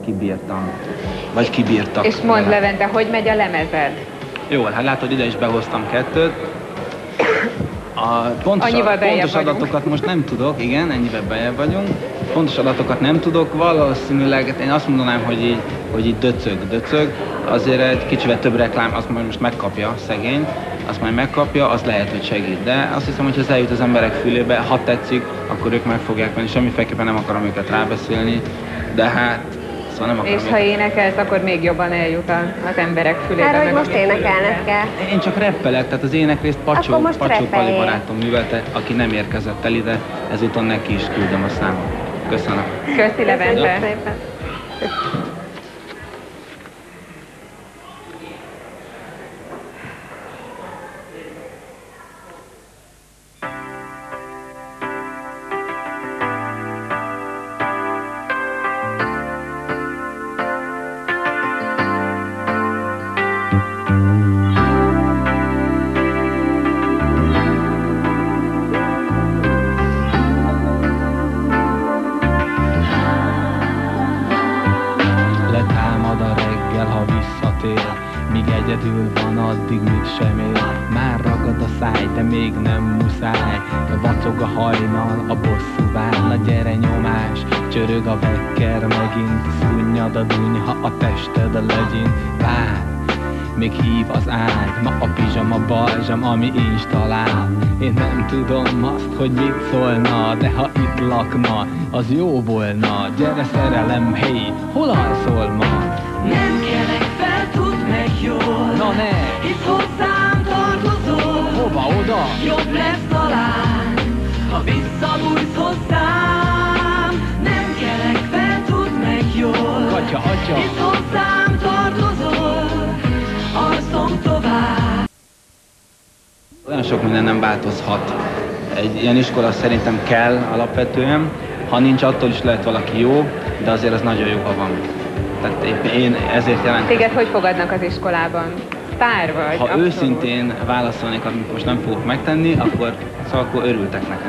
kibírtam. Vagy kibírtak. És mondd, Levente, hogy megy a lemezed? Jól, hát látod, ide is behoztam 2-t. Pontos adatokat most nem tudok, igen, ennyivel bejebb vagyunk. Pontos adatokat nem tudok, valószínűleg én azt mondanám, hogy így döcög. Azért egy kicsivel több reklám, azt majd most megkapja szegény, azt majd megkapja, az lehet, hogy segít. De azt hiszem, hogy ez eljut az emberek fülébe, ha tetszik, akkor ők meg fogják venni. Semmiféleképpen nem akarom őket rábeszélni, de hát szóval nem akarom. És ha énekelsz, akkor még jobban eljut az emberek fülébe. Hát, hogy most énekelned kell. Én csak rappelek, tehát az énekrészt Pacsó Pali barátom művelte, aki nem érkezett el ide, ezúton neki is küldöm a számot. Köszönöm. Köszi, Levente. Szépen. Míg egyedül van, addig mit sem ér. Már ragad a száj, de még nem muszáj. Vacog a hajnal, a bosszú vár. Na gyere nyomás, csörög a vekker megint. Szunnyad a dunyha, a tested a legyen. Vár, még hív az ágy. Ma a pizsama balzsam, ami installál. Én nem tudom azt, hogy mit szólna, de ha itt lakna, az jó volna. Gyere szerelem, hey, hol alszol ma? Nem kelek fel, tudd meg jól. Na ne! Hisz hozzám tartozol. Hova, oda? Jobb lesz talán, ha visszabújsz hozzám. Nem kelek fel, tudd meg jól. Katya, atya! Hisz hozzám tartozol, alszom tovább. Olyan sok minden nem változhat. Egy ilyen iskola szerintem kell alapvetően. Ha nincs, attól is lehet valaki jó, de azért az nagyon jó, ha van. Tehát én ezért jelentkezem. Téged hogy fogadnak az iskolában? Sztár vagy? Ha abszolút. őszintén válaszolnék, amit most nem fogok megtenni, akkor örültek nekem.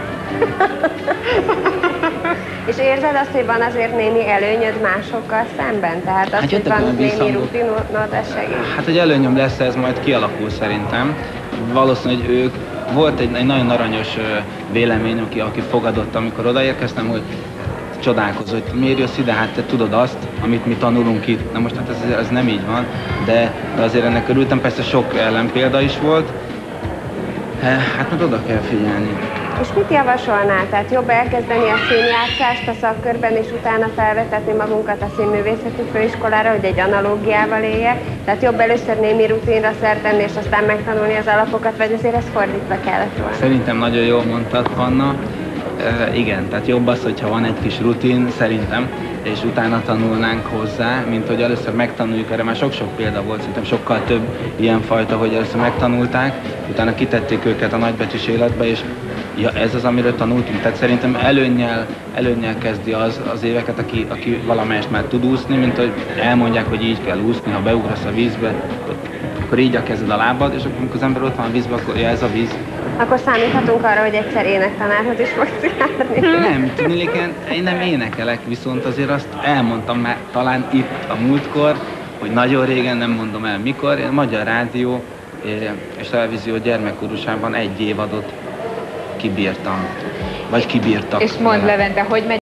És érzed azt, hogy van azért némi előnyöd másokkal szemben? Tehát azt, hogy van némi rutinod, ez segít? Hát, hogy előnyöm lesz, ez majd kialakul szerintem. Valószínű, hogy ők, volt egy nagyon aranyos vélemény, aki fogadott, amikor odaérkeztem, hogy csodálkozó, hogy miért jössz ide, hát te tudod azt, amit mi tanulunk itt. Na most hát ez nem így van, de azért ennek örültem, persze sok ellenpélda is volt. Hát majd oda kell figyelni. És mit javasolnál? Tehát jobb elkezdeni a színjátszást a szakkörben, és utána felvetetni magunkat a színművészeti főiskolára, hogy egy analógiával éljek? Tehát jobb először némi rutinra szert tenni, és aztán megtanulni az alapokat, vagy azért ez fordítva kellett volna? Szerintem nagyon jól mondtad, Panna. Igen, tehát jobb az, hogyha van egy kis rutin, szerintem, és utána tanulnánk hozzá, mint hogy először megtanuljuk, erre már sok-sok példa volt, szerintem sokkal több ilyen fajta, hogy először megtanulták, utána kitették őket a nagybecsés életbe, és ja, ez az, amiről tanultunk. Tehát szerintem előnnyel kezdi az éveket, aki valamelyest már tud úszni, mint hogy elmondják, hogy így kell úszni, ha beugrasz a vízbe, akkor így a kezed a lábad, és amikor az ember ott van a vízbe, akkor ja, ez a víz. Akkor számíthatunk arra, hogy egyszer énektanárhoz is fogsz járni? Nem, tudniillik, én nem énekelek, viszont azért azt elmondtam már talán itt a múltkor, hogy nagyon régen, nem mondom el mikor, a Magyar Rádió és Televízió gyermekkórusában egy évadot kibírtam. Vagy kibírtak. És mondd, Levente, hogy megy